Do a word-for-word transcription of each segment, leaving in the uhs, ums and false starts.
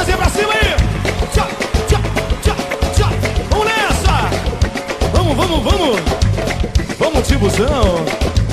mãozinha pra cima aí. Tchau, tchau, tchau, tchau. Vamos nessa. Vamos, vamos, vamos. Vamos, Tibuzão.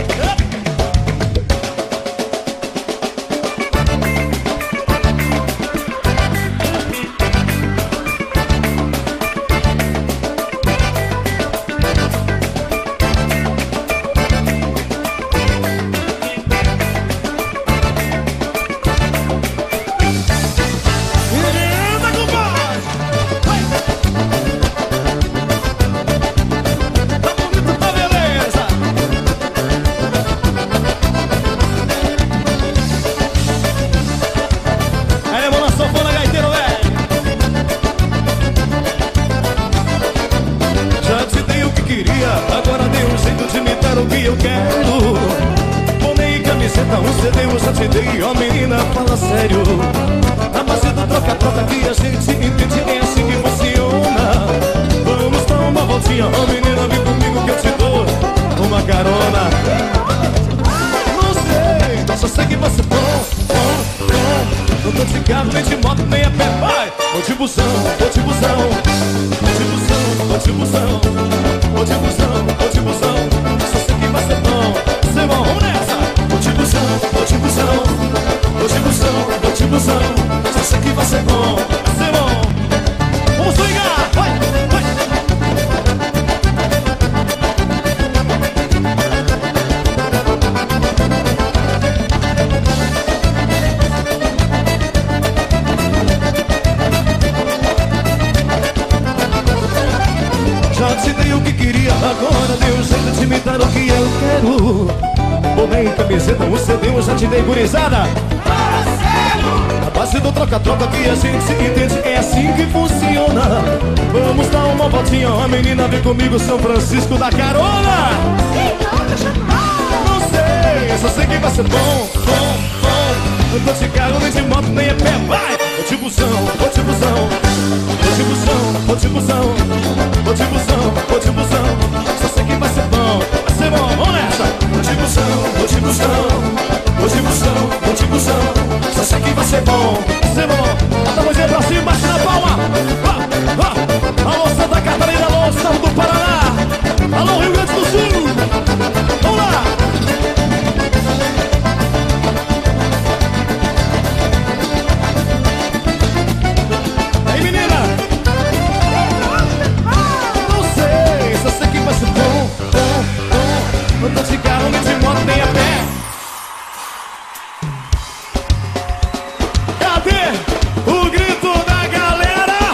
Agora dei um jeito de me dar o que eu quero. Tomei camiseta, um C D, eu já te dei. Ó menina, fala sério. A base do troca-troca que a gente entende, é assim que funciona. Vamos dar uma voltinha, ó menina, vem comigo que eu te dou uma carona. Não sei, só sei que você bom, bom, bom. Não tô de carro, nem de moto, nem a pé. Vai, vou de busão, vou de busão. Vou de busão, vou de busão. Vou de busão, vou de busão. Só sei que vai ser bom, ser bom. Vamos nessa. Vou de busão, vou de busão. Vou de busão, vou de busão. Só sei que vai ser bom, ser bom. Vamos swingar, vai, vai. Já te dei o que queria, agora deu um jeito de me dar o que eu quero. Tomei camiseta, um C D, eu já te dei gurizada. A base do troca-troca que a gente entende, é assim que funciona. Vamos dar uma voltinha, ó menina, vem comigo, São Francisco da carona. Não sei, só sei que vai ser bom, bom, bom. Não tô de carro, nem de moto, nem a pé, vai. Vou de busão, vou de busão. Vou de busão, vou de busão. Vou de busão, vou de busão. Só sei que vai ser bom, vai ser bom, vamos nessa. Vou de busão, vou de busão. Vou de busão, vou de busão. Só sei que vai ser bom, vai ser bom. Bota a mãozinha pra cima, bate na palma. Vá, vá. Alô Santa Catarina, alô Estado do Paraná. Alô Rio Grande do Sul. Vamos lá. Aí menina. Não sei, só sei que vai ser bom, bom, bom. Não tô de carro, nem de moto, nem a pé. Cadê o grito da galera?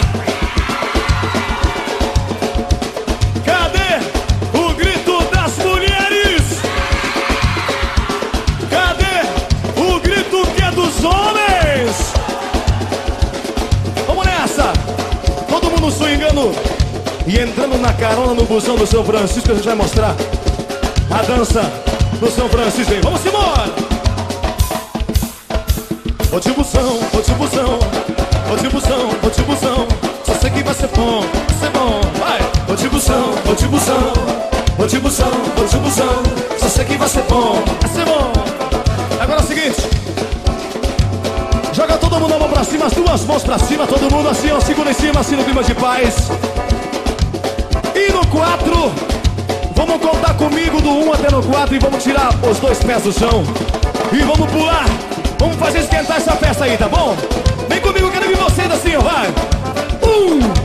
Cadê o grito das mulheres? Cadê o grito que é dos homens? Vamos nessa! Todo mundo swingando e entrando na carona no busão do São Francisco. A gente vai mostrar a dança do São Francisco. Vamos embora! Vou de busão, vou de busão. Vou de busão, vou de busão. Só sei que vai ser bom, vai ser bom. Vai! Vou de busão, vou de busão. Vou de busão, vou de busão. Só sei que vai ser bom, vai ser bom. Agora é o seguinte. Joga todo mundo a mão pra cima, as duas mãos pra cima. Todo mundo assim, ó, segura em cima, assim no clima de paz. E no quatro, vamos contar comigo do um até no quatro. E vamos tirar os dois pés do chão. E vamos pular. Vamos fazer esquentar essa festa aí, tá bom? Vem comigo, quero ver vocês assim, ó, vai. Um,